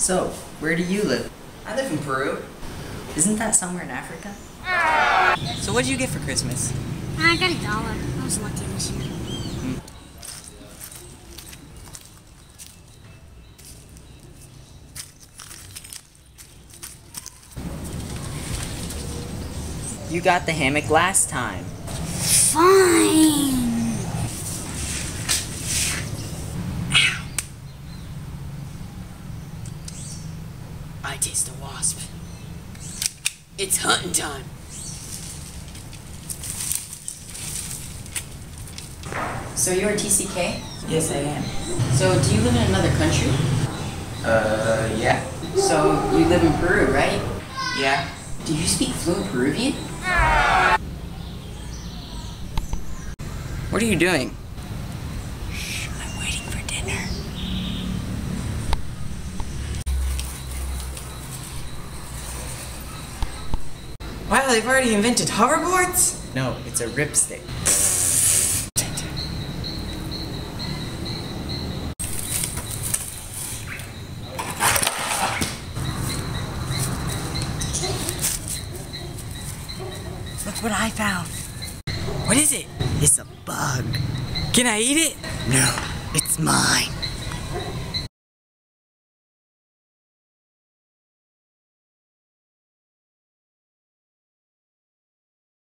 So, where do you live? I live in Peru. Isn't that somewhere in Africa? So what did you get for Christmas? I got $1. I was lucky this year. You got the hammock last time. Fine. Ow. I taste a wasp. It's hunting time. So you're T.C.K? Yes, I am. So do you live in another country? Yeah. So you live in Peru, right? Yeah. Do you speak fluent Peruvian? What are you doing? I'm waiting for dinner. Wow, they've already invented hoverboards? No, it's a ripstick. Look what I found. What is it? It's a bug. Can I eat it? No, it's mine.